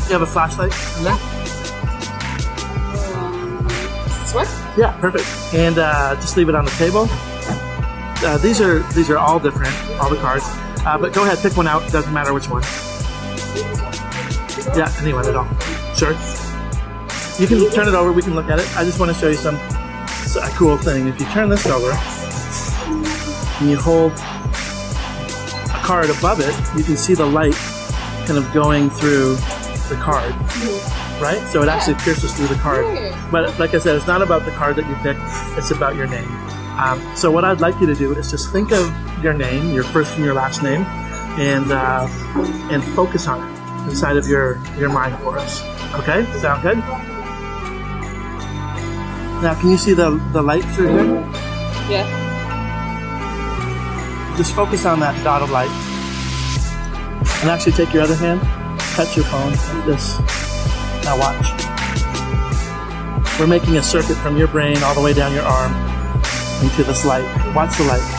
You have a flashlight in there? This one? Yeah, perfect. And just leave it on the table. These are all different, all the cards. But go ahead, pick one out. Doesn't matter which one. Yeah, anyone at all. Sure. You can turn it over. We can look at it. I just want to show you a cool thing. If you turn this over and you hold a card above it, you can see the light kind of going through the card, right? So it actually pierces through the card. But like I said, it's not about the card that you picked. It's about your name. So what I'd like you to do is just think of your name, your first and your last name, and focus on it inside of your mind for us. Okay? Sound good? Now, can you see the light through here? Yeah. Just focus on that dot of light. And actually take your other hand, touch your phone like this. Now watch. We're making a circuit from your brain all the way down your arm into this light. Watch the light.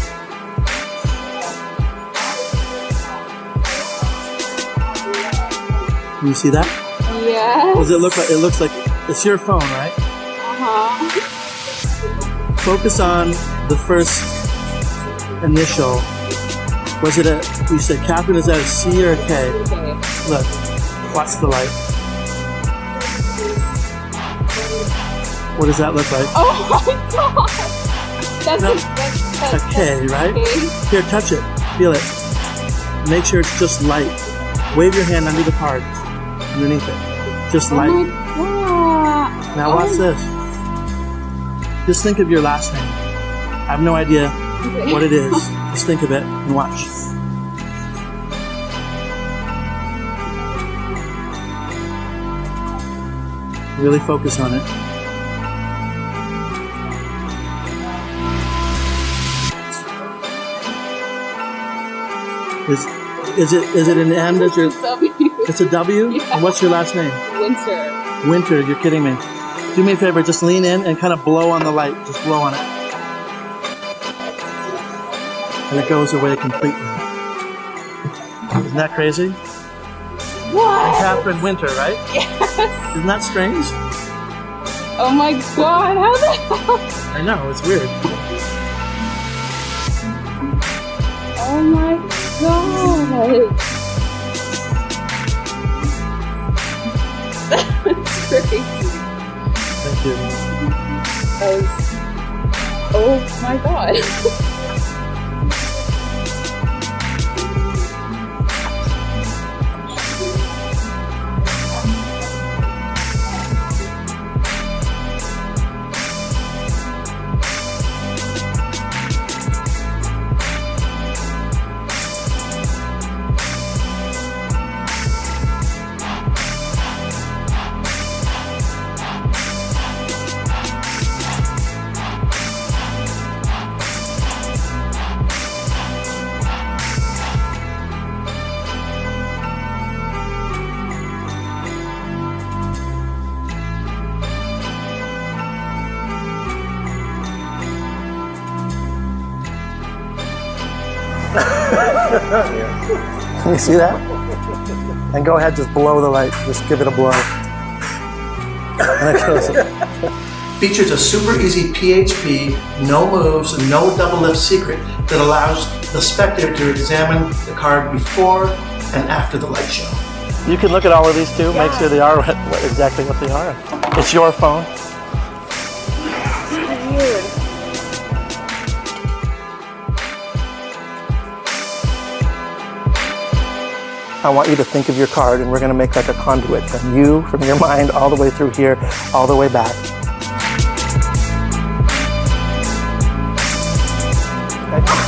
Can you see that? Yes. What does it look like? It looks like it's your phone, right? Uh-huh. Focus on the first initial. Was it you said Catherine, is that a C or a K? Okay. Look, watch the light. What does that look like? Oh my god! That's a K, right? K. Here, touch it. Feel it. Make sure it's just light. Wave your hand under the card. Underneath it. Just light. Oh my god. Now watch this. Just think of your last name. I have no idea what it is. Just think of it and watch. Really focus on it. Is it an M? It's a W. It's a W? Yeah. And what's your last name? Winter. Winter, you're kidding me. Do me a favor, just lean in and kind of blow on the light. Just blow on it. And it goes away completely. Isn't that crazy? What? And Catherine Winter, right? Yes. Isn't that strange? Oh my god, how the hell? I know, it's weird. Oh my god. That's crazy. Thank you. Oh my god. Can you see that? And go ahead, just blow the light. Just give it a blow. And it goes. Features a super easy PHP, no moves, no double lift secret that allows the spectator to examine the card before and after the light show. You can look at all of these too, make sure they are exactly what they are. It's your phone. Weird. I want you to think of your card, and we're going to make like a conduit from you, from your mind, all the way through here, all the way back. Okay.